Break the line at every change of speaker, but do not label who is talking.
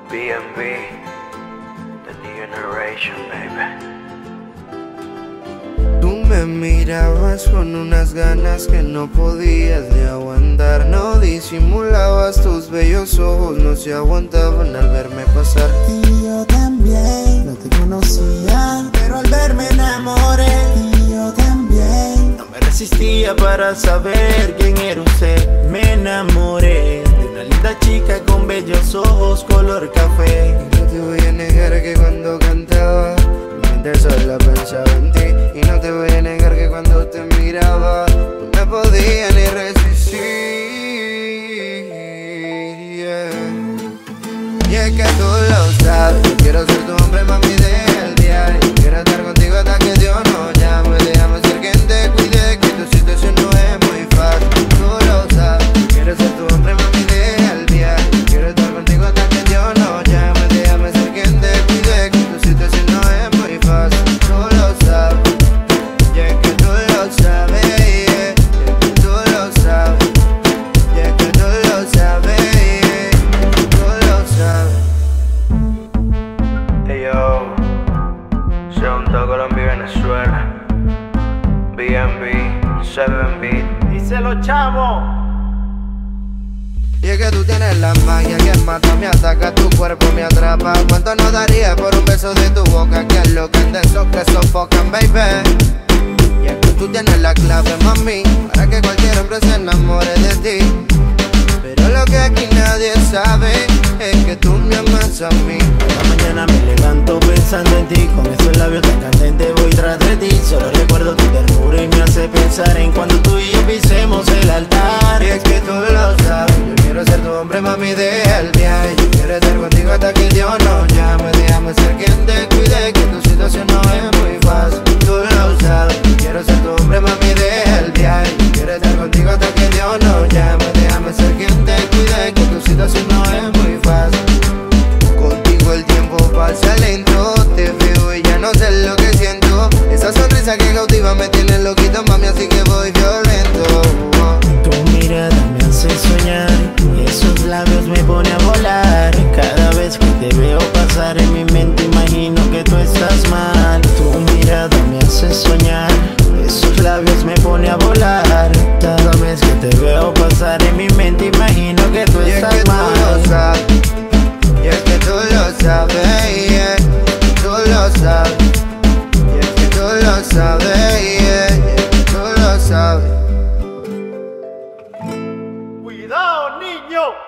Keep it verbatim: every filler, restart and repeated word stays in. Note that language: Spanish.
B and B, the new generation, baby.
Tú me mirabas con unas ganas que no podías ni aguantar. No disimulabas, tus bellos ojos no se aguantaban al verme pasar.
Y yo también, no te conocía, pero al verme enamoré. Y yo también,
no me resistía para saber quién era usted. Me enamoré de una linda chica con bellos ojos color café.
Y no te voy a negar que cuando cantaba mi mente solo pensaba en ti. Y no te voy a negar que cuando te miraba no me podía ni resistir, yeah. Y es que tú lo sabes, yo quiero ser tu hombre, mami, del día. Y quiero estar contigo hasta que Dios nos llame. Déjame ser quien te cuide, que tu situación no es muy fácil. Tú lo sabes, quiero ser tu hombre, mami, del día. Y quiero estar contigo hasta que Dios nos llame. Déjame ser quien te cuide, que tu situación no es muy fácil. Tú lo sabes, y es que tú lo sabes, yeah. Y es que tú lo sabes, y es que tú lo sabes, yeah. Tú lo sabes.
Hey yo, Sean Colombia y Venezuela. B and B, seven B.
Díselo, chavo.
Y es que tú tienes la magia que mata, me ataca, tu cuerpo me atrapa. ¿Cuánto no daría por un beso de tu boca? Que es lo que de esos que sofocan, baby. Y es que tú tienes la clave, mami, para que cualquier hombre se enamore de ti. Pero lo que aquí nadie sabe es que tú me amas a mí.
Cada mañana me levanto pensando en ti, con esos labios tan candentes voy tras de ti. Solo recuerdo tu ternura y me hace pensar en cuando tú y yo pisemos el altar.
Y es que tú lo sabes, yo quiero ser tu hombre, mami, del viaje. Yo quiero estar contigo hasta que Dios nos llame. Déjame ser quien te cuide, que tu situación no es muy fácil. Tú lo sabes, yo quiero ser tu hombre, mami, del viaje. Yo quiero estar contigo hasta que Dios nos llame. Déjame ser quien te cuide, que tu situación no es muy fácil. Contigo el tiempo pasa lento, te veo y ya no sé lo que siento. Esa sonrisa que cautiva me tiene loquito, mami, así que voy violento.
Tu mirada me hace soñar y esos labios me pone a volar. Cada vez que te veo pasar en mi mente imagino que tú estás mal. Tu mirada me hace soñar, esos labios me pone a volar. Cada vez que te veo pasar en mi mente imagino que tú
Y es
estás
que tú
mal.
lo sabes, y es que tú lo sabes, yeah. Tú lo sabes, y es que tú lo sabes, yeah. Y es que tú lo sabes.
¡Cuidado, niño!